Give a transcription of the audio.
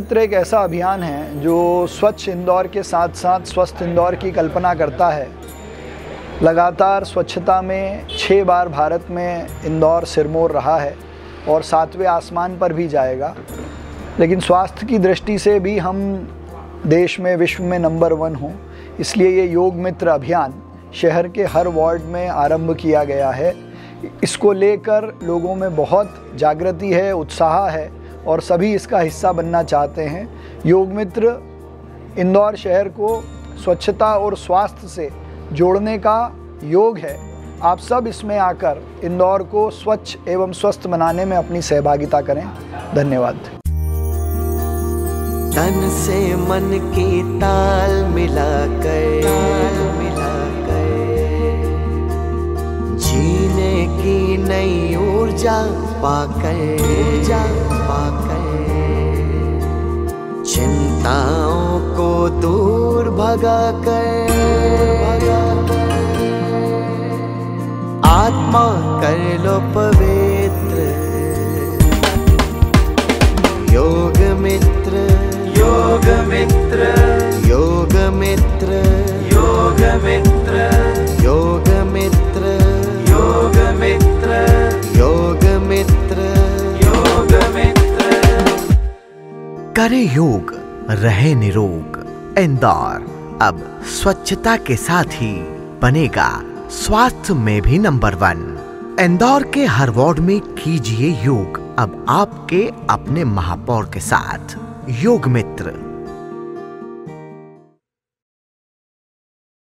मित्र एक ऐसा अभियान है जो स्वच्छ इंदौर के साथ साथ स्वस्थ इंदौर की कल्पना करता है। लगातार स्वच्छता में 6 बार भारत में इंदौर सिरमौर रहा है और 7वें आसमान पर भी जाएगा। लेकिन स्वास्थ्य की दृष्टि से भी हम देश में विश्व में नंबर 1 हों, इसलिए ये योग मित्र अभियान शहर के हर वार्ड में आरंभ किया गया है। इसको लेकर लोगों में बहुत जागृति है, उत्साह है और सभी इसका हिस्सा बनना चाहते हैं। योग मित्र इंदौर शहर को स्वच्छता और स्वास्थ्य से जोड़ने का योग है। आप सब इसमें आकर इंदौर को स्वच्छ एवं स्वस्थ बनाने में अपनी सहभागिता करें। धन्यवाद। तन से मन की ताल मिलाकर जीने की नई ऊर्जा पाकर चिंताओं को दूर भगाकर आत्मा कर लो पवित्र। योग मित्र, योग मित्र, योग मित्र, योग मित्र, योग मित्र, योग मित्र, योग मित्र, योग मित्र। करे योग, रहे निरोग। इंदौर अब स्वच्छता के साथ ही बनेगा स्वास्थ्य में भी नंबर 1। इंदौर के हर वार्ड में कीजिए योग, अब आपके अपने महापौर के साथ। योग मित्र।